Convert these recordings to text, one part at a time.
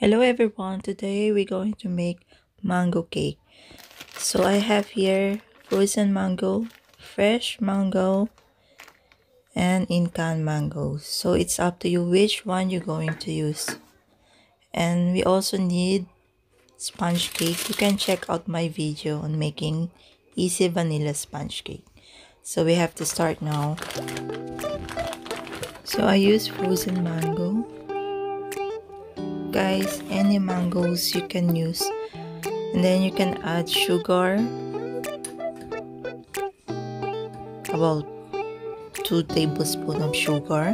Hello everyone, today we're going to make mango cake. So I have here frozen mango, fresh mango, and in-can mangoes. So it's up to you which one you're going to use. And we also need sponge cake. You can check out my video on making easy vanilla sponge cake. So we have to start now. So I use frozen mango. Guys, any mangoes you can use. And then you can add sugar, about 2 tablespoons of sugar,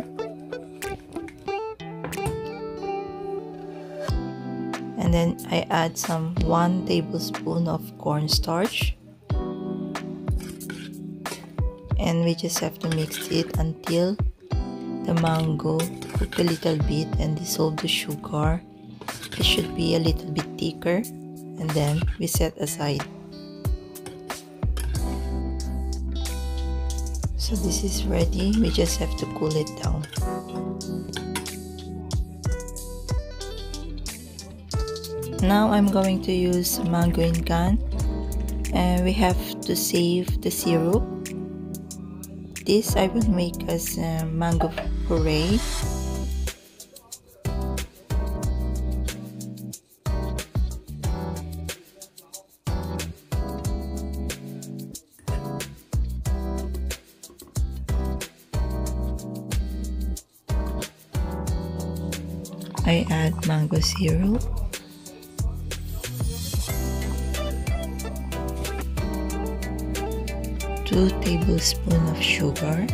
and then I add some 1 tablespoon of cornstarch, and we just have to mix it until the mango cook a little bit and dissolve the sugar. It should be a little bit thicker, and then we set aside. So this is ready, we just have to cool it down. Now I'm going to use mango in can, and we have to save the syrup. This I will make as mango puree. I add mango syrup, two tablespoons of sugar,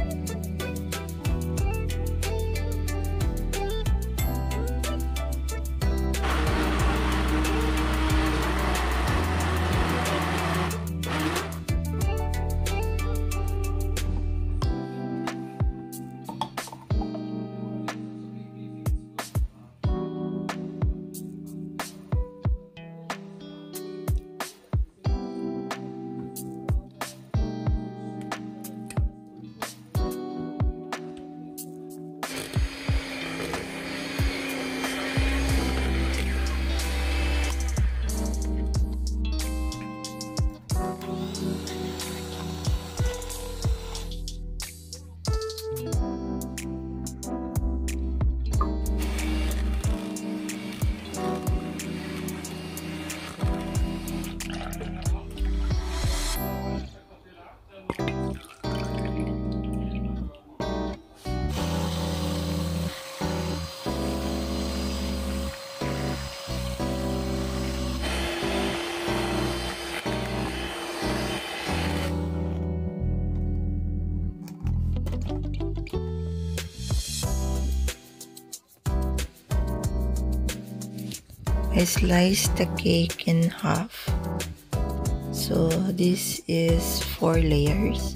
I slice the cake in half. So this is 4 layers.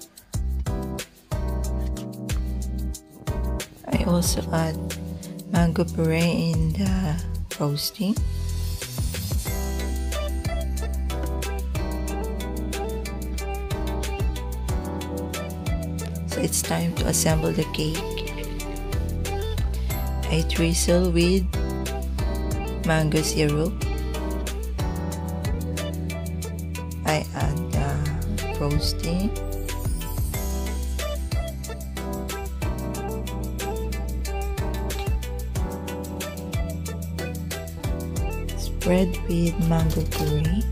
I also add mango puree in the frosting. So it's time to assemble the cake. I drizzle with mango syrup. I add the frosting. Spread with mango puree.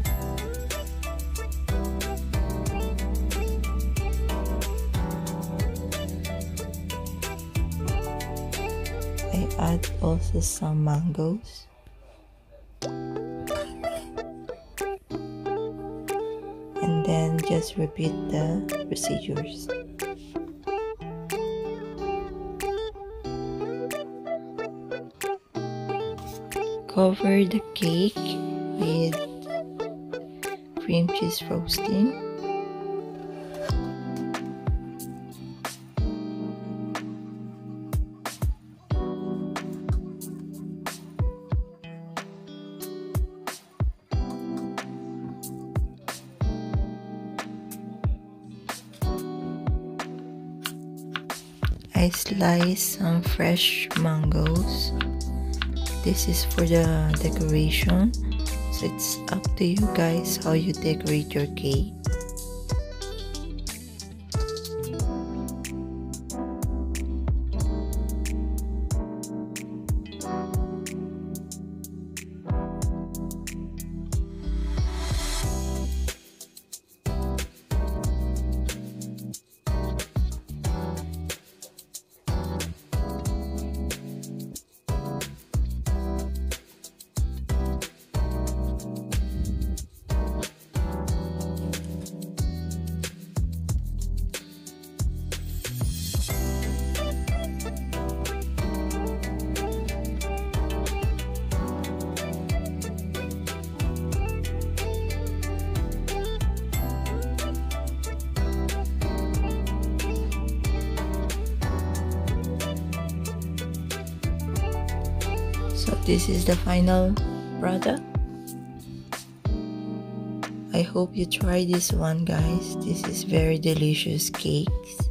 I add also some mangoes. And then just repeat the procedures. Cover the cake with cream cheese frosting. I slice some fresh mangoes. this is for the decoration. So it's up to you guys how you decorate your cake. So this is the final product. I hope you try this one, guys. This is very delicious cakes.